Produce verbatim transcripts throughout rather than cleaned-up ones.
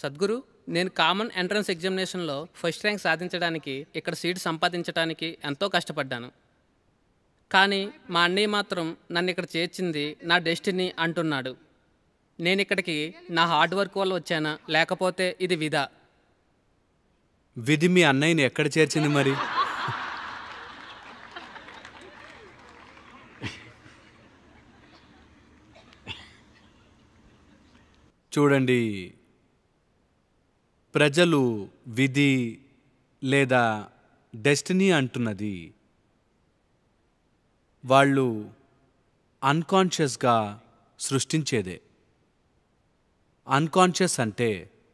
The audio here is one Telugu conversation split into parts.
సద్గురు, నేను కామన్ ఎంట్రన్స్ ఎగ్జామినేషన్లో ఫస్ట్ ర్యాంక్ సాధించడానికి, ఇక్కడ సీట్ సంపాదించడానికి ఎంతో కష్టపడ్డాను. కానీ మా అన్నయ్య మాత్రం నన్ను ఇక్కడ చేర్చింది నా డెస్టినీ అంటున్నాడు. నేను ఇక్కడికి నా హార్డ్ వర్క్ వల్ల వచ్చానా, లేకపోతే ఇది విధా? విధి మీ అన్నయ్యని ఎక్కడ చేర్చింది మరి? చూడండి, ప్రజలు విధి లేదా డెస్టినీ అంటున్నది వాళ్ళు అన్కాన్షియస్గా సృష్టించేదే. అన్కాన్షియస్ అంటే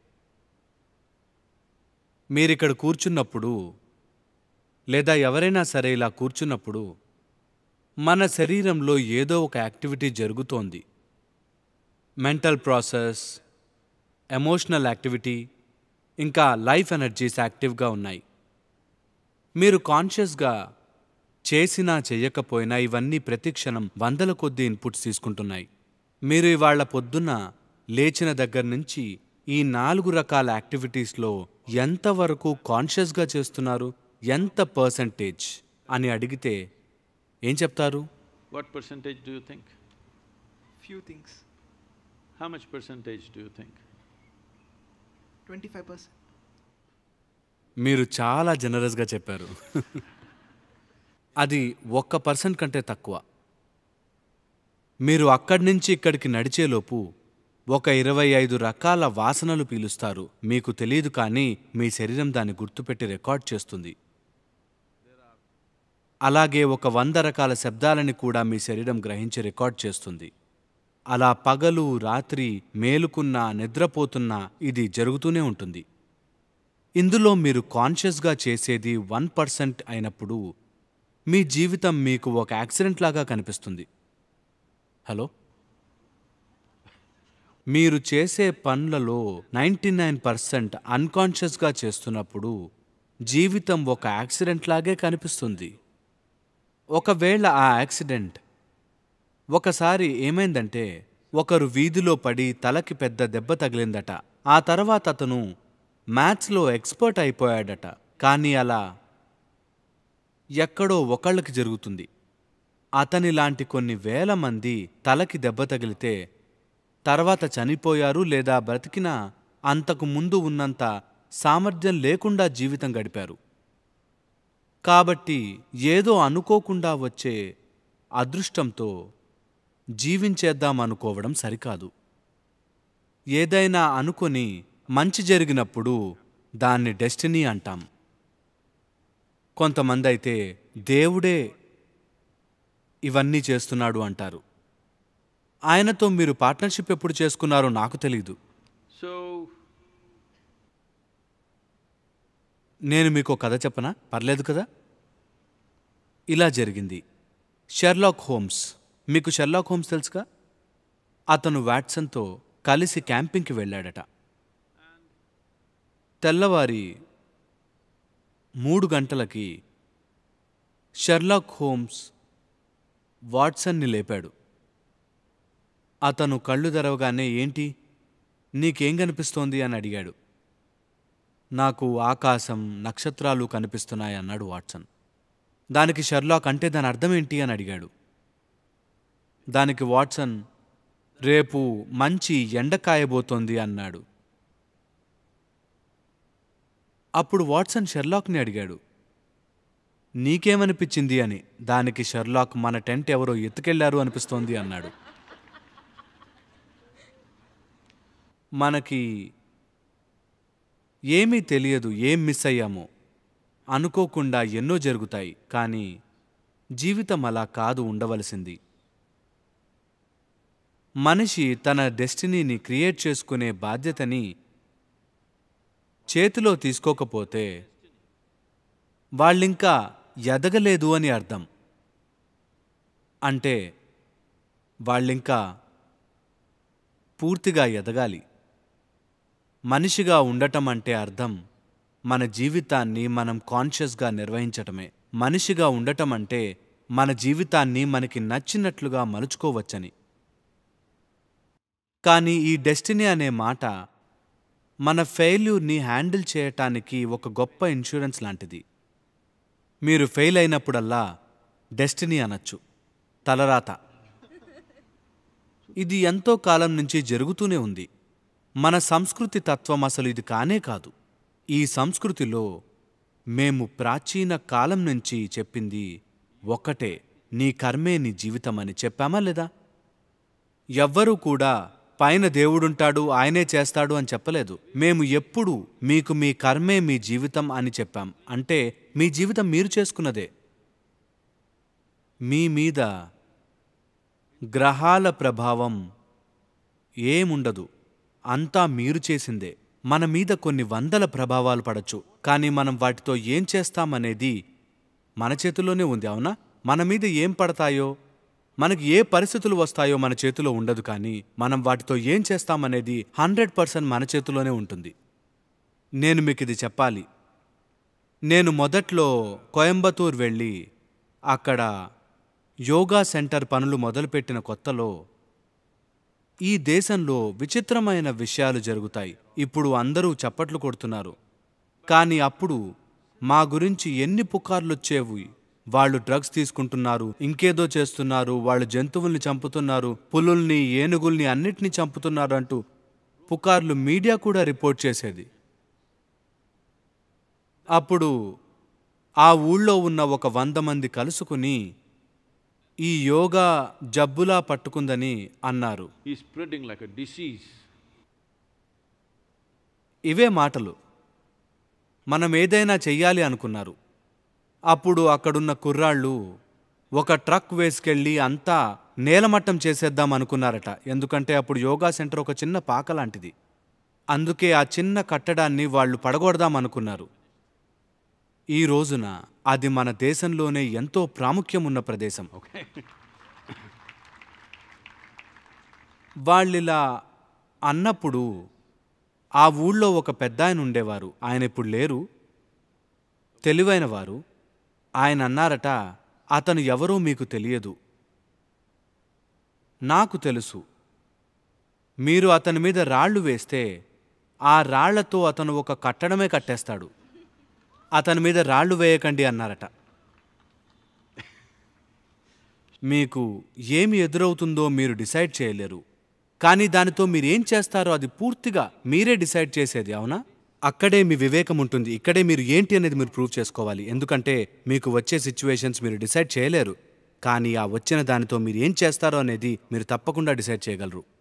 మీరిక్కడ కూర్చున్నప్పుడు లేదా ఎవరైనా సరే ఇలా కూర్చున్నప్పుడు మన శరీరంలో ఏదో ఒక యాక్టివిటీ జరుగుతోంది. మెంటల్ ప్రాసెస్, ఎమోషనల్ యాక్టివిటీ, ఇంకా లైఫ్ ఎనర్జీస్ యాక్టివ్గా ఉన్నాయి. మీరు కాన్షియస్గా చేసినా చెయ్యకపోయినా ఇవన్నీ ప్రతిక్షణం వందల కొద్ది ఇన్పుట్స్ తీసుకుంటున్నాయి. మీరు ఇవాళ పొద్దున్న లేచిన దగ్గర నుంచి ఈ నాలుగు రకాల యాక్టివిటీస్లో ఎంతవరకు కాన్షియస్గా చేస్తున్నారు, ఎంత పర్సంటేజ్ అని అడిగితే ఏం చెప్తారు? What percentage do you think? Few things. How much percentage do you think? twenty-five percent. మీరు చాలా జనరస్గా చెప్పారు. అది ఒక్క పర్సెంట్ కంటే తక్కువ. మీరు అక్కడి నుంచి ఇక్కడికి నడిచేలోపు ఒక ఇరవై ఐదు రకాల వాసనలు పీలుస్తారు. మీకు తెలియదు, కానీ మీ శరీరం దాన్ని గుర్తుపెట్టి రికార్డ్ చేస్తుంది. అలాగే ఒక వంద రకాల శబ్దాలని కూడా మీ శరీరం గ్రహించి రికార్డ్ చేస్తుంది. అలా పగలు రాత్రి మేలుకున్నా నిద్రపోతున్నా ఇది జరుగుతూనే ఉంటుంది. ఇందులో మీరు కాన్షియస్గా చేసేది వన్ పర్సెంట్ అయినప్పుడు మీ జీవితం మీకు ఒక యాక్సిడెంట్ లాగా కనిపిస్తుంది. హలో, మీరు చేసే పనులలో నైంటీ నైన్ పర్సెంట్ అన్కాన్షియస్గా చేస్తున్నప్పుడు జీవితం ఒక యాక్సిడెంట్ లాగే కనిపిస్తుంది. ఒకవేళ ఆ యాక్సిడెంట్ ఒకసారి ఏమైందంటే, ఒకరు వీధిలో పడి తలకి పెద్ద దెబ్బ తగిలిందట. ఆ తర్వాత అతను మ్యాథ్స్లో ఎక్స్పర్ట్ అయిపోయాడట. కానీ అలా ఎక్కడో ఒకళ్ళకి జరుగుతుంది. అతనిలాంటి కొన్ని వేల మంది తలకి దెబ్బ తగిలితే తర్వాత చనిపోయారు, లేదా బ్రతికినా అంతకు ముందు ఉన్నంత సామర్థ్యం లేకుండా జీవితం గడిపారు. కాబట్టి ఏదో అనుకోకుండా వచ్చే అదృష్టంతో జీవించేద్దామనుకోవడం సరికాదు. ఏదైనా అనుకొని మంచి జరిగినప్పుడు దాన్ని డెస్టినీ అంటాం. కొంతమంది అయితే దేవుడే ఇవన్నీ చేస్తున్నాడు అంటారు. ఆయనతో మీరు పార్ట్నర్షిప్ ఎప్పుడు చేసుకున్నారో నాకు తెలీదు. So, నేను మీకు కథ చెప్పనా? పర్లేదు కదా? ఇలా జరిగింది. షెర్లాక్ హోమ్స్, మీకు షెర్లాక్ హోమ్స్ తెలుసుగా? అతను వాట్సన్తో కలిసి క్యాంపింగ్కి వెళ్ళాడట. తెల్లవారి మూడు గంటలకి షెర్లాక్ హోమ్స్ వాట్సన్ని లేపాడు. అతను కళ్ళు తెరవగానే, ఏంటి, నీకేం కనిపిస్తోంది అని అడిగాడు. నాకు ఆకాశం, నక్షత్రాలు కనిపిస్తున్నాయన్నాడు వాట్సన్. దానికి షెర్లాక్, అంటే దాని అర్థం ఏంటి అని అడిగాడు. దానికి వాట్సన్, రేపు మంచి ఎండ కాయబోతోంది అన్నాడు. అప్పుడు వాట్సన్ షెర్లాక్ని అడిగాడు, నీకేమనిపించింది అని. దానికి షెర్లాక్, మన టెంట్ ఎవరో ఎత్తుకెళ్లారు అనిపిస్తోంది అన్నాడు. మనకి ఏమీ తెలియదు, ఏం మిస్ అయ్యామో. అనుకోకుండా ఎన్నో జరుగుతాయి, కానీ జీవితం అలా కాదు ఉండవలసింది. మనిషి తన డెస్టినీని క్రియేట్ చేసుకునే బాధ్యతని చేతిలో తీసుకోకపోతే వాళ్ళింకా ఎదగలేదు అని అర్థం. అంటే వాళ్ళింకా పూర్తిగా ఎదగాలి. మనిషిగా ఉండటం అంటే అర్థం మన జీవితాన్ని మనం కాన్షియస్గా నిర్వహించటమే. మనిషిగా ఉండటం అంటే మన జీవితాన్ని మనకి నచ్చినట్లుగా మలుచుకోవచ్చని. కానీ ఈ డెస్టినీ అనే మాట మన ఫెయిల్యూర్ని హ్యాండిల్ చేయటానికి ఒక గొప్ప ఇన్సూరెన్స్ లాంటిది. మీరు ఫెయిల్ అయినప్పుడల్లా డెస్టినీ అనొచ్చు, తలరాత. ఇది ఎంతో కాలం నుంచి జరుగుతూనే ఉంది. మన సంస్కృతి తత్వం అసలు ఇది కానే కాదు. ఈ సంస్కృతిలో మేము ప్రాచీన కాలం నుంచి చెప్పింది ఒక్కటే, నీ కర్మే నీ జీవితం అని చెప్పామా లేదా? ఎవ్వరూ కూడా పైన దేవుడుంటాడు ఆయనే చేస్తాడు అని చెప్పలేదు. మేము ఎప్పుడు మీకు మీ కర్మే మీ జీవితం అని చెప్పాం. అంటే మీ జీవితం మీరు చేసుకున్నదే. మీ మీద గ్రహాల ప్రభావం ఏముండదు, అంతా మీరు చేసిందే. మన మీద కొన్ని వందల ప్రభావాలు పడచ్చు, కానీ మనం వాటితో ఏం చేస్తామనేది మన చేతిలోనే ఉంది. అవునా? మన మీద ఏం పడతాయో, మనకి ఏ పరిస్థితులు వస్తాయో మన చేతిలో ఉండదు, కానీ మనం వాటితో ఏం చేస్తామనేది హండ్రెడ్ పర్సెంట్ మన చేతిలోనే ఉంటుంది. నేను మీకు ఇది చెప్పాలి. నేను మొదట్లో కోయంబత్తూర్ వెళ్ళి అక్కడ యోగా సెంటర్ పనులు మొదలుపెట్టిన కొత్తలో ఈ దేశంలో విచిత్రమైన విషయాలు జరుగుతాయి. ఇప్పుడు అందరూ చప్పట్లు కొడుతున్నారు, కానీ అప్పుడు మా గురించి ఎన్ని పుకార్లొచ్చేవి. వాళ్ళు డ్రగ్స్ తీసుకుంటున్నారు, ఇంకేదో చేస్తున్నారు, వాళ్ళు జంతువుల్ని చంపుతున్నారు, పులుల్ని ఏనుగుల్ని అన్నిటినీ చంపుతున్నారు అంటూ పుకార్లు మీడియా కూడా రిపోర్ట్ చేసేది. అప్పుడు ఆ ఊళ్ళో ఉన్న ఒక వంద మంది కలుసుకుని ఈ యోగా జబ్బులా పట్టుకుందని అన్నారు. He's spreading like a disease. ఇవే మాటలు. మనం ఏదైనా చెయ్యాలి అనుకున్నారు. అప్పుడు అక్కడున్న కుర్రాళ్ళు ఒక ట్రక్ వేసుకెళ్ళి అంతా నేలమట్టం చేసేద్దాం అనుకున్నారట. ఎందుకంటే అప్పుడు యోగా సెంటర్ ఒక చిన్న పాక లాంటిది. అందుకే ఆ చిన్న కట్టడాన్ని వాళ్ళు పడగొడదాం అనుకున్నారు. ఈ రోజున అది మన దేశంలోనే ఎంతో ప్రాముఖ్యం ఉన్న ప్రదేశం. వాళ్ళిలా అన్నప్పుడు ఆ ఊళ్ళో ఒక పెద్దాయన ఉండేవారు. ఆయన ఇప్పుడు లేరు, తెలివైన వారు. ఆయన అన్నారట, అతను ఎవరో మీకు తెలియదు, నాకు తెలుసు. మీరు అతని మీద రాళ్ళు వేస్తే ఆ రాళ్లతో అతను ఒక కట్టడమే కట్టేస్తాడు. అతని మీద రాళ్ళు వేయకండి అన్నారట. మీకు ఏమి ఎదురవుతుందో మీరు డిసైడ్ చేయలేరు, కానీ దానితో మీరేం చేస్తారో అది పూర్తిగా మీరే డిసైడ్ చేసేది. అవునా? అక్కడే మీ వివేకం ఉంటుంది. ఇక్కడే మీరు ఏంటి అనేది మీరు ప్రూవ్ చేసుకోవాలి. ఎందుకంటే మీకు వచ్చే సిచ్యువేషన్స్ మీరు డిసైడ్ చేయలేరు, కానీ ఆ వచ్చిన దానితో మీరు ఏం చేస్తారో అనేది మీరు తప్పకుండా డిసైడ్ చేయగలరు.